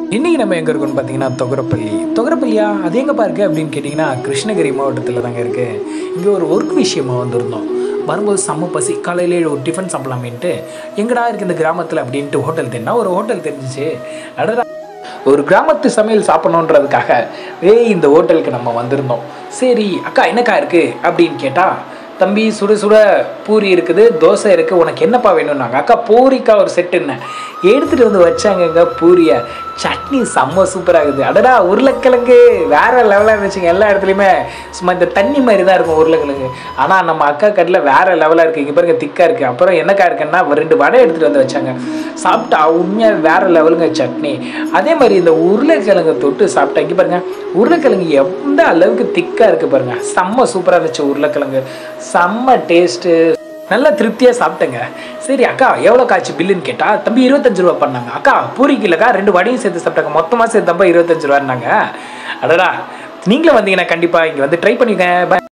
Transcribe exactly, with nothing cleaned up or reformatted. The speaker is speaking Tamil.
இன்றைக்கி நம்ம எங்கே இருக்கோம்னு பார்த்தீங்கன்னா தொகரப்பள்ளி. தொகரப்பள்ளியா அது எங்கேப்பா இருக்குது அப்படின்னு கேட்டிங்கன்னா கிருஷ்ணகிரி மாவட்டத்தில் தாங்க இருக்குது. இங்கே ஒரு ஒர்க் விஷயமாக வந்திருந்தோம். வரும்போது செம்ம பசி, காலையிலே ஒரு டிஃபன் சாப்பிடலாமேன்ட்டு எங்கடா இருக்குது இந்த கிராமத்தில் அப்படின்ட்டு ஹோட்டல் தேடினா ஒரு ஹோட்டல் தெரிஞ்சிச்சு. அடடா, ஒரு கிராமத்து சமையல் சாப்பிட்ணுன்றதுக்காக ஏய் இந்த ஹோட்டலுக்கு நம்ம வந்திருந்தோம். சரி அக்கா என்னக்கா இருக்குது அப்படின்னு கேட்டால், தம்பி சுட சுட பூரி இருக்குது, தோசை இருக்குது, உனக்கு என்னப்பா வேணும்னாங்க. அக்கா பூரிக்கா ஒரு செட்டுன்னு எடுத்துகிட்டு வந்து வச்சாங்கங்க பூரியை. சட்னி செம்ம சூப்பராக இருக்குது. அடடா, உருளைக்கிழங்கு வேறு லெவலாக இருந்துச்சுங்க. எல்லா இடத்துலையுமே சும்மா இந்த தண்ணி மாதிரி தான் இருக்கும் உருளைக்கிழங்கு. ஆனால் நம்ம அக்கா கடையில் வேறு லெவலாக இருக்குது. இங்கே பாருங்க திக்காக இருக்குது. அப்புறம் என்னக்கா இருக்குன்னா ரெண்டு வடை எடுத்துகிட்டு வந்து வச்சாங்க. சாப்பிட்டா உண்மையாக வேறு லெவலுங்க சட்னி. அதே மாதிரி இந்த உருளைக்கிழங்கு தொட்டு சாப்பிட்டா இங்கே பாருங்கள் உருளைக்கிழங்கு எந்த அளவுக்கு திக்காக இருக்குது பாருங்கள். செம்ம சூப்பராக இருந்துச்சு உருளைக்கிழங்கு, செம்ம டேஸ்ட்டு, நல்லா திருப்தியாக சாப்பிட்டேங்க. சரி அக்கா எவ்வளோ காய்ச்சி பில்லுன்னு கேட்டால், தம்பி இருபத்தஞ்சு ரூபா பண்ணாங்க. அக்கா பூரிக்கு இல்லைக்கா ரெண்டு வடையும் சேர்த்து சாப்பிட்டாங்க, மொத்தமாக சேர்த்து தம்பா இருபத்தஞ்சு ரூபான்னாங்க. அடடா, நீங்களும் வந்தீங்கன்னா கண்டிப்பாக இங்கே வந்து ட்ரை பண்ணிக்கங்க.